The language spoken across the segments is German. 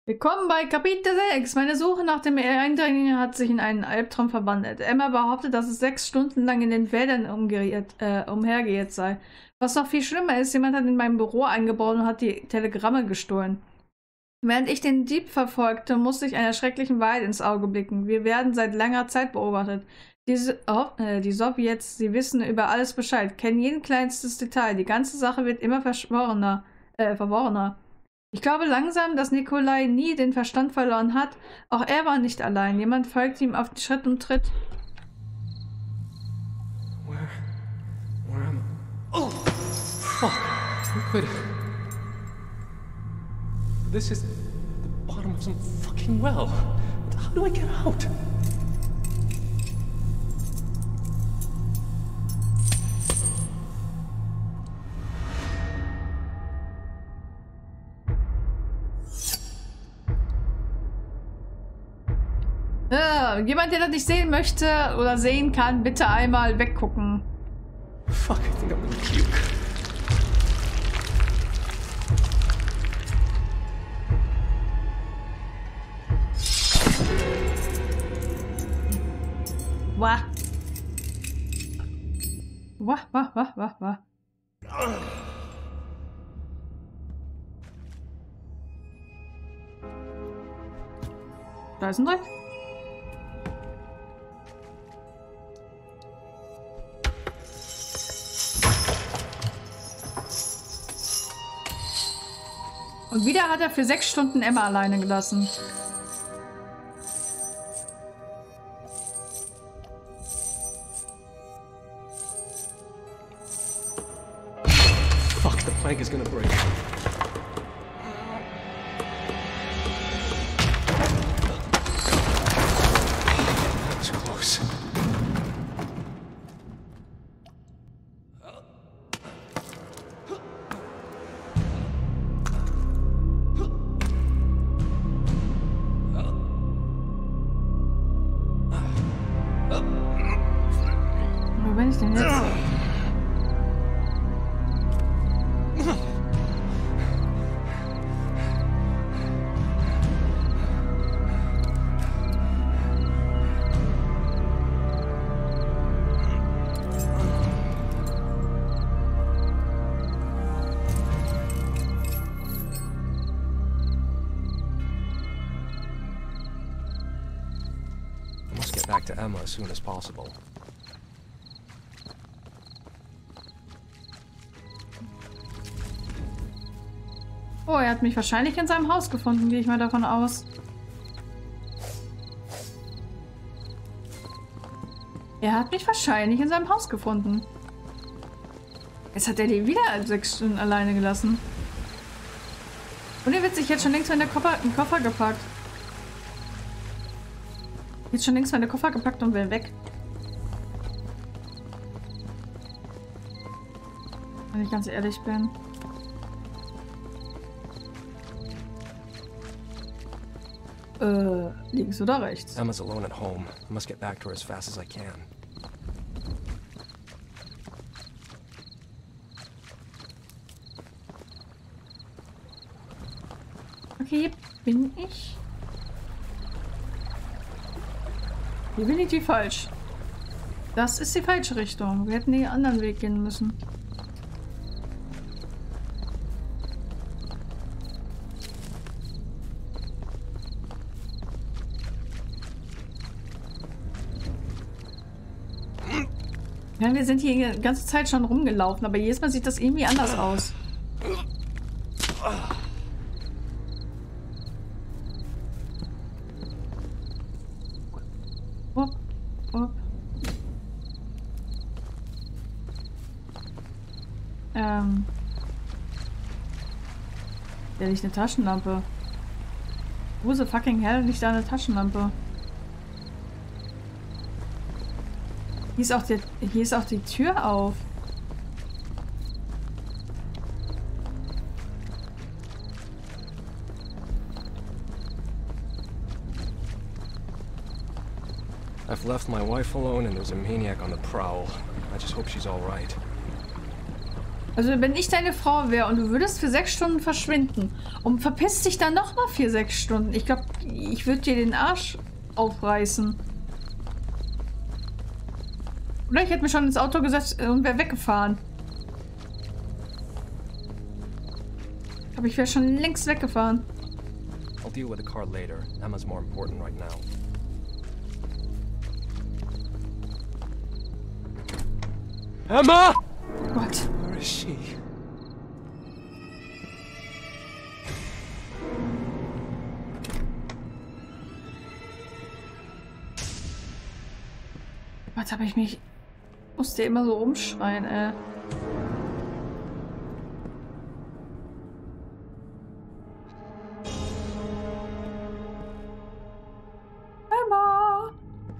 Willkommen bei Kapitel 6. Meine Suche nach dem Eindringling hat sich in einen Albtraum verwandelt. Emma behauptet, dass es 6 Stunden lang in den Wäldern umhergeirrt sei. Was noch viel schlimmer ist, jemand hat in meinem Büro eingebrochen und hat die Telegramme gestohlen. Während ich den Dieb verfolgte, musste ich einer schrecklichen Wahrheit ins Auge blicken. Wir werden seit langer Zeit beobachtet. Die Sowjets, sie wissen über alles Bescheid, kennen jeden kleinstes Detail. Die ganze Sache wird immer verworrener. Ich glaube langsam, dass Nikolai nie den Verstand verloren hat. Auch er war nicht allein. Jemand folgt ihm auf Schritt und Tritt. Where am I? Oh! Fuck! Liquid! This is the bottom of some fucking well. How do I get out? Jemand, der das nicht sehen möchte oder sehen kann, bitte einmal weggucken. Fuck, I think I'm gonna puke. Wah. Wah, wah, wah, wah, wah. Da ist ein Dreck. Und wieder hat er für 6 Stunden Emma alleine gelassen. Fuck, the plank is gonna break. That was close. Wo bin ich denn jetzt? I must get back to Emma as soon as possible. Oh, er hat mich wahrscheinlich in seinem Haus gefunden, gehe ich mal davon aus. Er hat mich wahrscheinlich in seinem Haus gefunden. Jetzt hat er die wieder 6 Stunden alleine gelassen. Und er wird sich jetzt schon längst in den Koffer gepackt. Jetzt schon längst in den Koffer gepackt und will weg. Wenn ich ganz ehrlich bin. Links oder rechts? Emma's alone at home. I must get back to her as fast as I can. Okay, hier bin ich. Definitiv falsch. Das ist die falsche Richtung. Wir hätten den anderen Weg gehen müssen. Ja, wir sind hier die ganze Zeit schon rumgelaufen, aber jedes Mal sieht das irgendwie anders aus. Hopp, hopp. Da liegt eine Taschenlampe. Wo the fucking hell liegt da eine Taschenlampe? Hier ist auch die Tür auf. I've left my wife alone and there's a maniac on the prowl. I just hope she's all right. Also wenn ich deine Frau wäre und du würdest für 6 Stunden verschwinden und verpisst dich dann nochmal für 6 Stunden. Ich glaube, ich würde dir den Arsch aufreißen. Oder ich hätte mich schon ins Auto gesetzt und wäre weggefahren. Aber ich wäre schon längst weggefahren. I'll deal with the car later. Emma's more important right now. Emma! Gott. Where is she? Was habe ich mich... Musste immer so rumschreien, ey. Emma!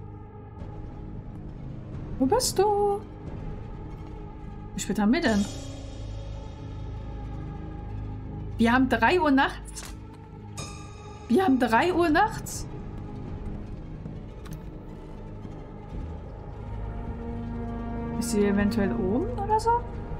Wo bist du? Wie spät haben wir denn? Wir haben 3 Uhr nachts. Wir haben 3 Uhr nachts. Ist sie eventuell oben oder so?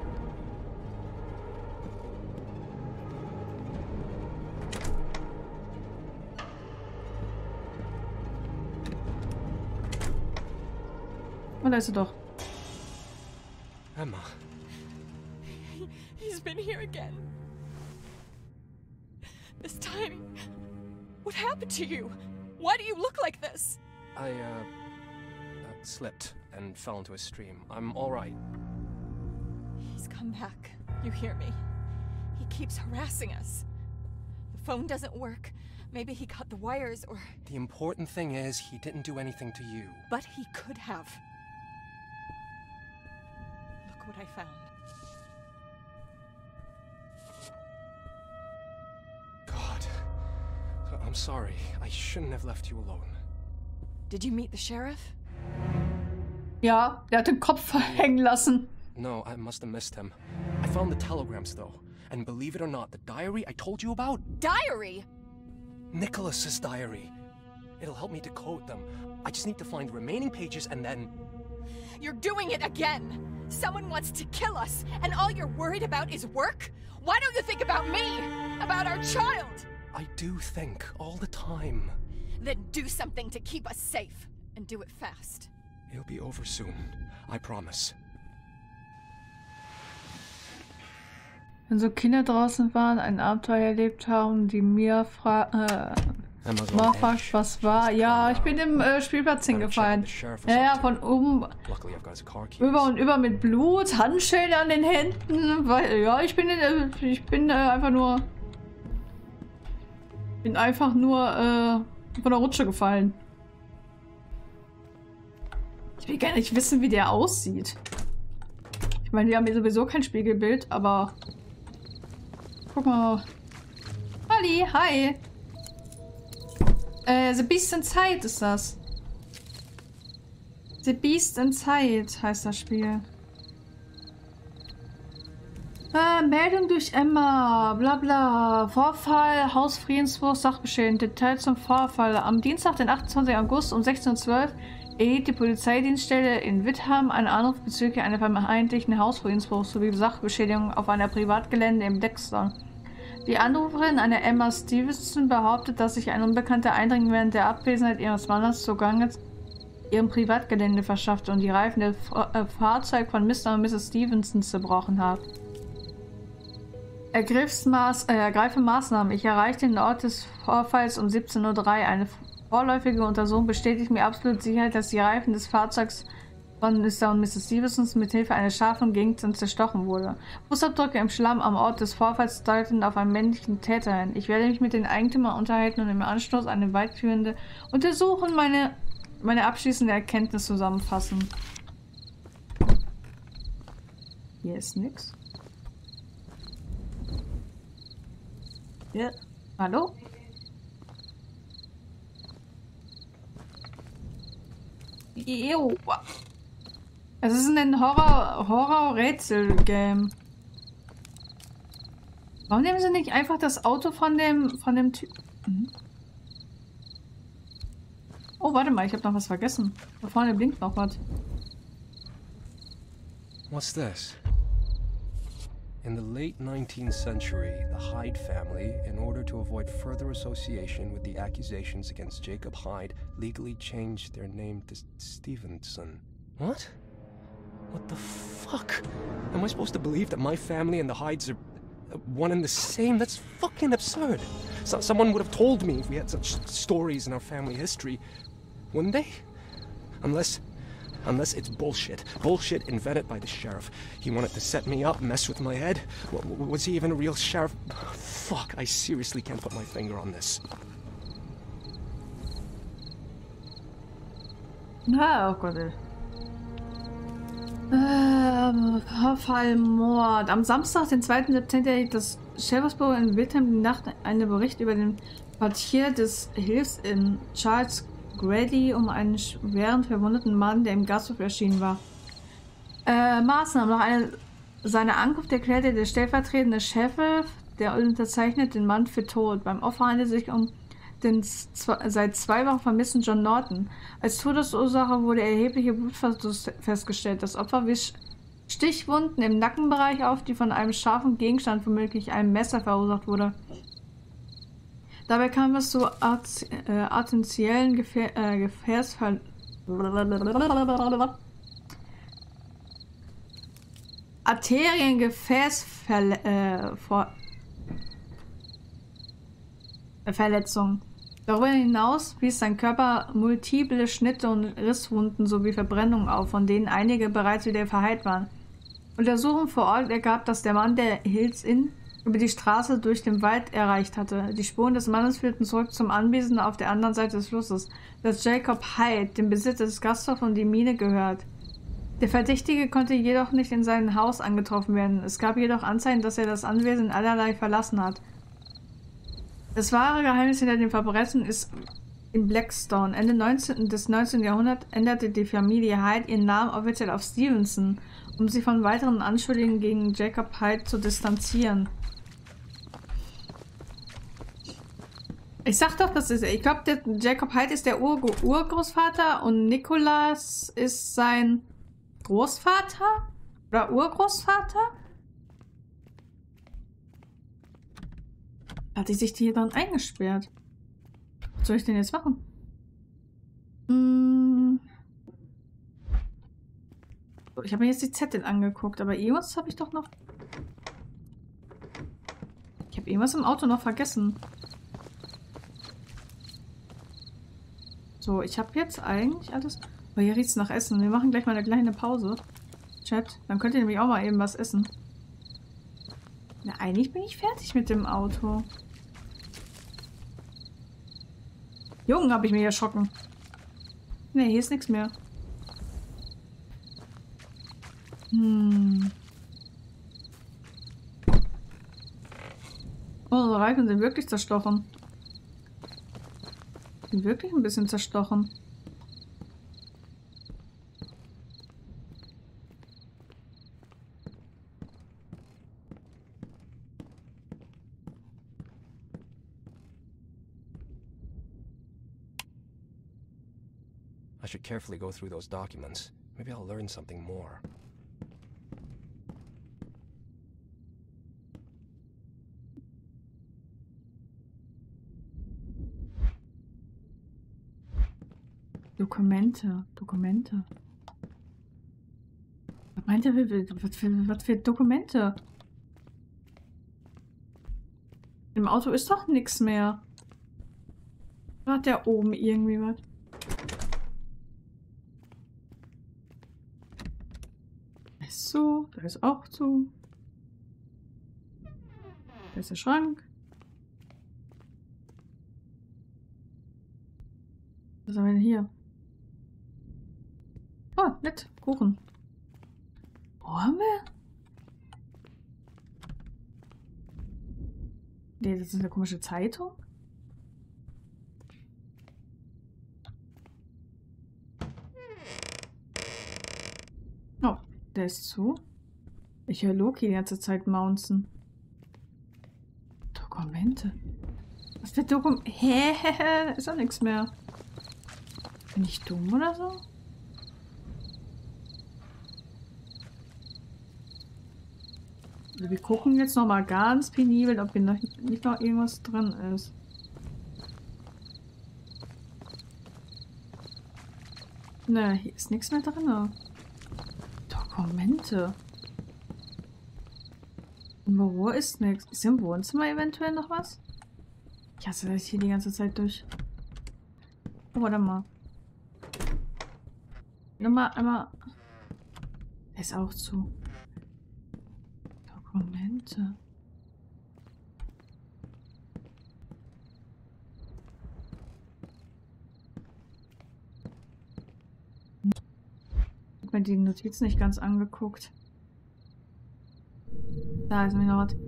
Oh, da ist sie doch. Emma. He's been here again. This time, what happened to you? Why do you look like this? I, slipped and fell into a stream. I'm all right. He's come back. You hear me? He keeps harassing us. The phone doesn't work. Maybe he cut the wires or... The important thing is he didn't do anything to you. But he could have. Look what I found. God. I'm sorry. I shouldn't have left you alone. Did you meet the sheriff? Ja, der hat den Kopf hängen lassen. No, I must have missed him. I found the telegrams, though. And believe it or not, the diary I told you about? Diary! Nicholas's diary. It'll help me decode them. I just need to find the remaining pages and then... You're doing it again! Someone wants to kill us, and all you're worried about is work? Why don't you think about me? About our child? I do think all the time. Then do something to keep us safe, and do it fast. It'll be over soon. I promise. Wenn so Kinder draußen waren, ein Abenteuer erlebt haben, die mir fragt, was war. Ja, ich bin im Spielplatz hingefallen. Ja, von oben über und über mit Blut, Handschellen an den Händen. Weil, ja, ich bin einfach nur von der Rutsche gefallen. Ich will gar nicht wissen, wie der aussieht. Ich meine, wir haben hier sowieso kein Spiegelbild, aber... Guck mal. Halli, hi. The Beast Inside ist das. The Beast Inside heißt das Spiel. Meldung durch Emma, bla bla. Vorfall, Hausfriedensbruch, Sachbeschädigung. Details zum Vorfall. Am Dienstag, den 28. August um 16:12 Uhr erhielt die Polizeidienststelle in Witham einen Anruf bezüglich einer vermeintlichen Hausfriedensbruchs sowie Sachbeschädigung auf einer Privatgelände im Dexter. Die Anruferin, eine Emma Stevenson, behauptet, dass sich ein unbekannter Eindringling während der Abwesenheit ihres Mannes Zugang zu ihrem Privatgelände verschaffte und die Reifen des Fahrzeugs von Mr. und Mrs. Stevenson zerbrochen hat. Ergreife Maßnahmen. Ich erreichte den Ort des Vorfalls um 17:03 Uhr. Eine vorläufige Untersuchung bestätigt mir absolut Sicherheit, dass die Reifen des Fahrzeugs von Mr. und Mrs. Stevensons mit Hilfe eines scharfen Gegenstands zerstochen wurde. Fußabdrücke im Schlamm am Ort des Vorfalls deuten auf einen männlichen Täter hin. Ich werde mich mit den Eigentümern unterhalten und im Anschluss eine weitführende Untersuchung meine abschließende Erkenntnis zusammenfassen. Hier ist nix. Ja. Hallo? Ew. Es ist ein Horror-Rätsel-Game. Warum nehmen sie nicht einfach das Auto von dem Typ? Mhm. Oh, warte mal, ich habe noch was vergessen. Da vorne blinkt noch was. What's this? In the late 19th century, the Hyde family, in order to avoid further association with the accusations against Jacob Hyde, legally changed their name to Stevenson. What? What the fuck? Am I supposed to believe that my family and the Hydes are one and the same? That's fucking absurd. Someone would have told me if we had such stories in our family history, wouldn't they? Unless it's bullshit. Bullshit invented by the sheriff. He wanted to set me up, mess with my head. Was he even a real sheriff? Fuck, I seriously can't put my finger on this. Na, oh Gott. Vorfallmord. Am Samstag, den 2. September, erhielt das Sheriffsbüro in Witham die Nacht einen Bericht über den Portier des Hilfs in Charles Grady um einen schweren verwundeten Mann, der im Gasthof erschienen war. Maßnahmen. Nach seiner Ankunft erklärte der stellvertretende Sheriff, der unterzeichnet den Mann für tot. Beim Opfer handelt es sich um den seit 2 Wochen vermissten John Norton. Als Todesursache wurde erhebliche Blutverlust festgestellt. Das Opfer wies Stichwunden im Nackenbereich auf, die von einem scharfen Gegenstand, womöglich einem Messer, verursacht wurde. Dabei kam es zu arteriellen Gefäßverletzungen. Darüber hinaus wies sein Körper multiple Schnitte und Risswunden sowie Verbrennungen auf, von denen einige bereits wieder verheilt waren. Untersuchungen vor Ort ergab, dass der Mann der Hills Inn über die Straße durch den Wald erreicht hatte. Die Spuren des Mannes führten zurück zum Anwesen auf der anderen Seite des Flusses, das Jacob Hyde, dem Besitzer des Gasthofs und die Mine, gehört. Der Verdächtige konnte jedoch nicht in sein Haus angetroffen werden. Es gab jedoch Anzeichen, dass er das Anwesen in allerlei verlassen hat. Das wahre Geheimnis hinter dem Verbrechen ist in Blackstone. Ende des 19. Jahrhunderts änderte die Familie Hyde ihren Namen offiziell auf Stevenson, um sich von weiteren Anschuldigungen gegen Jacob Hyde zu distanzieren. Ich sag doch, ich glaube, der Jacob Hyde ist der Urgroßvater und Nicholas ist sein Großvater? Oder Urgroßvater? Hat die sich hier dann eingesperrt? Was soll ich denn jetzt machen? So, ich habe mir jetzt die Zettel angeguckt, aber irgendwas habe ich doch noch... Ich habe irgendwas im Auto noch vergessen. So, ich habe jetzt eigentlich alles... Oh, hier riecht es nach Essen. Wir machen gleich mal eine kleine Pause. Chat, dann könnt ihr nämlich auch mal eben was essen. Na, eigentlich bin ich fertig mit dem Auto. Jungen, habe ich mich erschrocken. Ne, hier ist nichts mehr. Unsere Reifen sind wirklich zerstochen. Sind wirklich ein bisschen zerstochen. I should carefully go through those documents. Maybe I'll learn something more. Dokumente. Was meint er? Was für Dokumente? Im Auto ist doch nichts mehr. Da hat der oben irgendwie was. Ist zu, da ist auch zu. Da ist der Schrank. Was haben wir denn hier? Oh, nett. Kuchen. Wo haben wir? Nee, das ist eine komische Zeitung. Oh, der ist zu. Ich höre Loki die ganze Zeit mounzen. Dokumente. Was für Dokumente? Hä? Da ist doch nichts mehr. Bin ich dumm oder so? Also wir gucken jetzt noch mal ganz penibel, ob hier nicht noch irgendwas drin ist. Ne, hier ist nichts mehr drin. Dokumente. Im Büro ist nichts. Ist im Wohnzimmer eventuell noch was? Ich hasse das hier die ganze Zeit durch. Oh, warte mal. Nummer einmal. Der ist auch zu. Dokumente. Ich habe mir die Notizen nicht ganz angeguckt. Da ist mir noch was.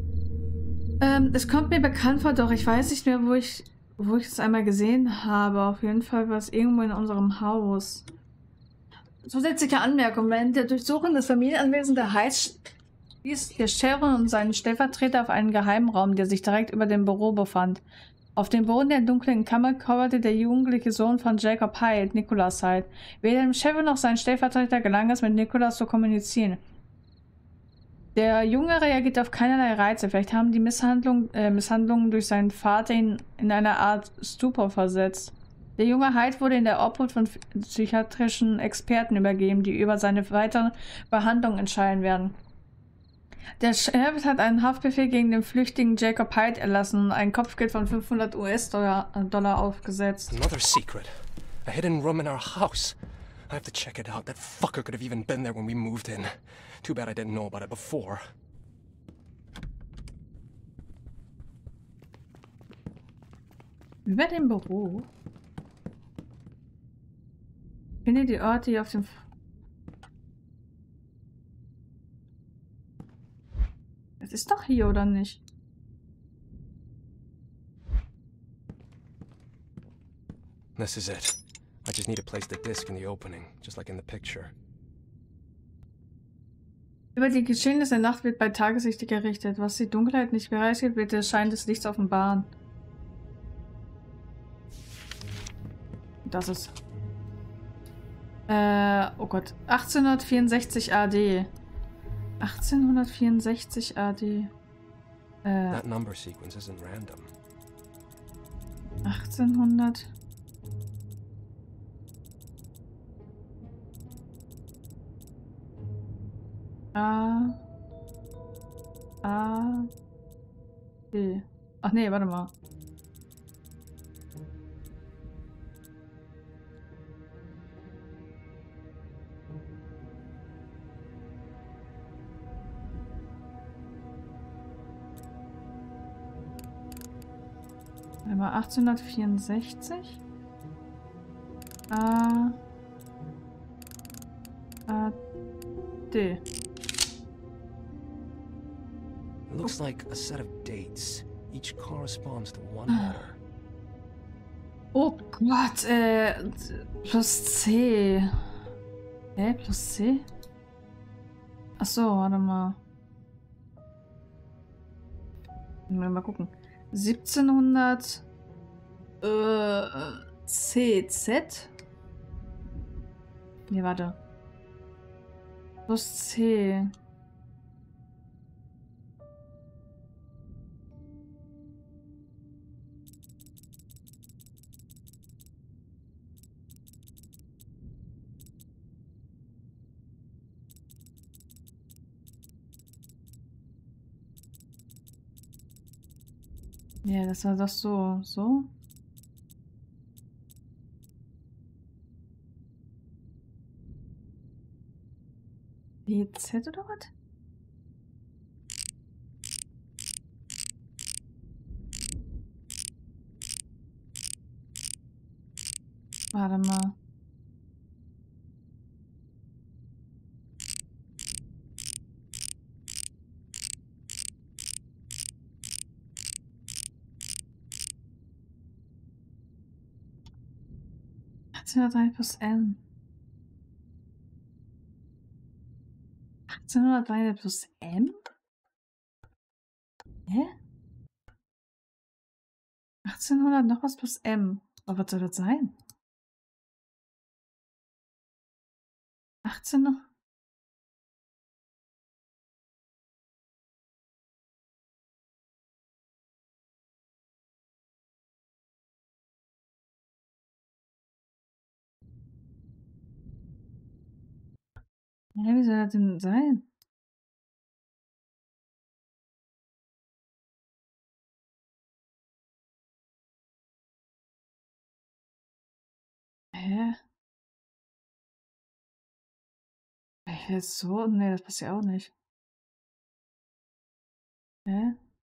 Es kommt mir bekannt vor, doch ich weiß nicht mehr, wo ich es einmal gesehen habe. Auf jeden Fall war es irgendwo in unserem Haus. Zusätzliche Anmerkung: Während der Durchsuchung des Familienanwesens der Heiß stieß der Sheriff und seinen Stellvertreter auf einen Geheimraum, der sich direkt über dem Büro befand. Auf dem Boden der dunklen Kammer kauerte der jugendliche Sohn von Jacob Hyde, Nicholas Hyde. Weder dem Sheriff noch seinem Stellvertreter gelang es, mit Nicholas zu kommunizieren. Der Junge reagiert auf keinerlei Reize. Vielleicht haben die Misshandlungen durch seinen Vater ihn in eine Art Stupor versetzt. Der junge Hyde wurde in der Obhut von psychiatrischen Experten übergeben, die über seine weitere Behandlung entscheiden werden. Der Sheriff hat einen Haftbefehl gegen den flüchtigen Jacob Hyde erlassen und ein Kopfgeld von 500 US-Dollar aufgesetzt. Another secret. A hidden room in our house. I have to check it out. That fucker could have even been there when we moved in. Too bad I didn't know about it before. Über dem Büro. Finde die Orte hier auf dem... Das ist doch hier, oder nicht? This is it. I just need to place the disc in the opening, just like in the picture. Über die Geschehnisse der Nacht wird bei Tageslicht gerichtet. Was die Dunkelheit nicht bereichert, wird der Schein des Lichts offenbaren. Das ist... oh Gott. 1864 AD. 1864 AD. That number sequence isn't random. 1800... D. Ach nee, warte mal. Warte mal, 1864? D. Looks like a set of dates. Each corresponds to one letter. Oh Gott, plus C. Plus C? Achso, warte mal. Mal gucken. 1700 CZ? Nee, warte. Plus C. Ja, das war doch so. So? BZ oder was? Warte mal. plus N. 1803 plus M? Hä? 1800 noch was plus M. Aber was soll das sein? 18 noch? Hä, wie soll das denn sein? Hä? Jetzt so? Nee, das passt ja auch nicht. Hä?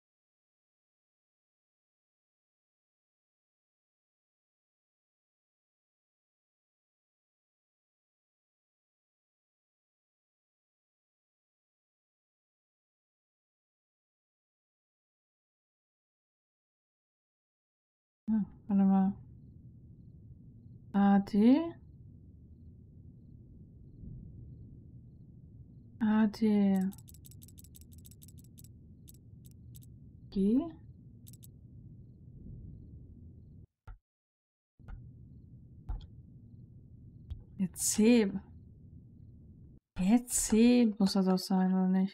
Hm, warte mal. AD? AD. G? Jetzt C. Jetzt C muss das auch sein, oder nicht?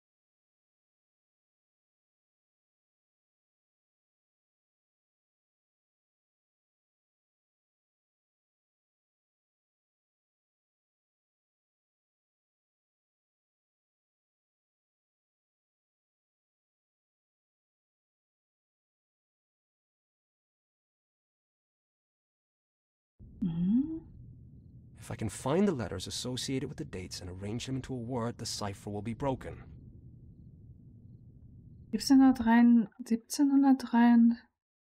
Mhm. If I can find the letters associated with the dates and arrange them into a word, the cipher will be broken. 1703, 1703.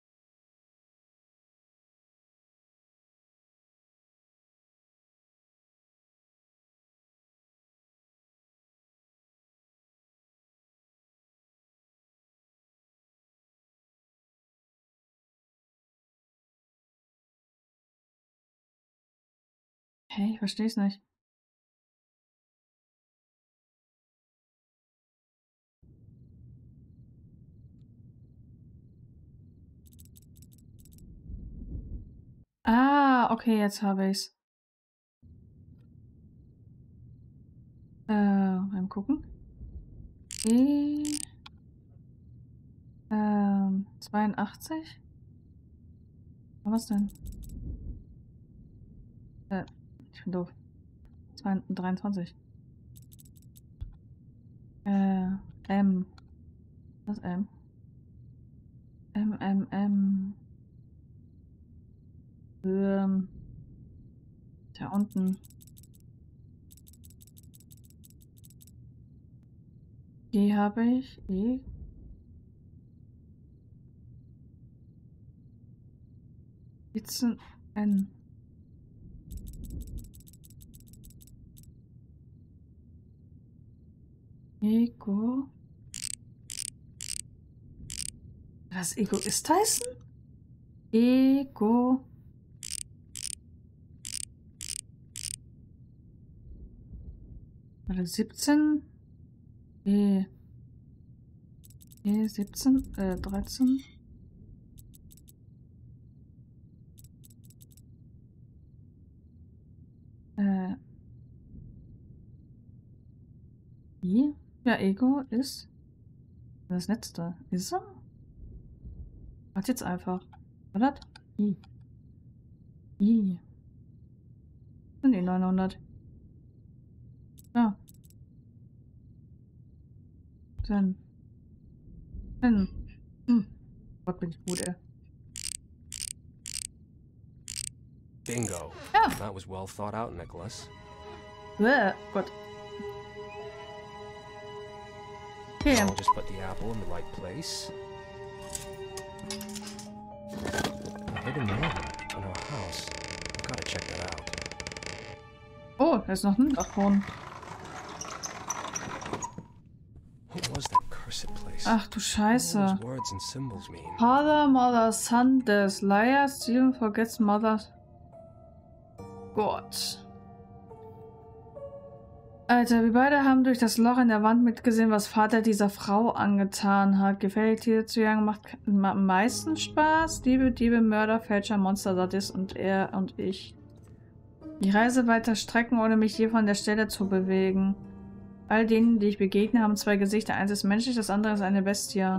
Hey, ich verstehe es nicht. Ah, okay, jetzt habe ich's. Beim Gucken. 82? Was denn? Ich bin doof. 23. M. Was M? M. Da unten. Die habe ich. E. Spitzen N. Ego. Was Ego ist heißen? Ego. Warte, 17. E 17. 13. I. Ja, Ego ist das letzte. Ist er? Warte jetzt einfach. Oder? I. I. Sind die 900. Ja. Dann. Gott, bin ich gut, ey. Bingo. Ja. That was well thought out, Nicholas. Gott. Okay. I'll just put the apple in the right place. A hidden note in our house. I've got to check that out. Oh, da ist noch ein Dachboden. What was that cursed place? Ach du Scheiße. What do those words and symbols mean? Father, Mother, Son des Liar, Steven forgets Mother. Gott. Alter, wir beide haben durch das Loch in der Wand mitgesehen, was Vater dieser Frau angetan hat. Gefährlich Tiere zu jagen macht am meisten Spaß. Diebe, Mörder, Fälscher, Monster, Sadist und er und ich. Die Reise weiter strecken, ohne mich je von der Stelle zu bewegen. All denen, die ich begegne, haben zwei Gesichter. Eins ist menschlich, das andere ist eine Bestie.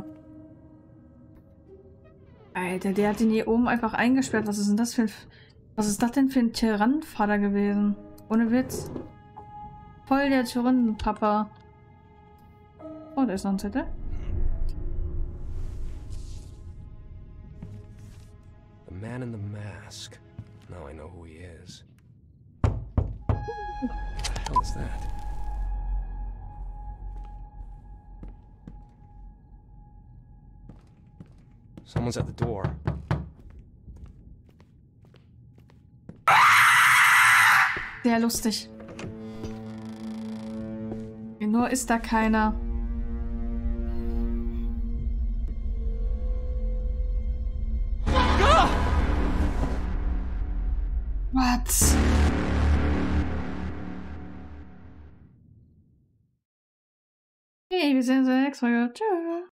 Alter, der hat ihn hier oben einfach eingesperrt. Was ist denn das für ein... Was ist das denn für ein Tyrannenvater gewesen? Ohne Witz. Voll der Tyrannenpapa. Oh, da ist noch ein Zettel. The man in the mask. Now I know who he is. What the hell is that? Someone's at the door. Sehr lustig. Nur ist da keiner. What? Hey, wir sehen uns in der nächsten Folge. Tschüss.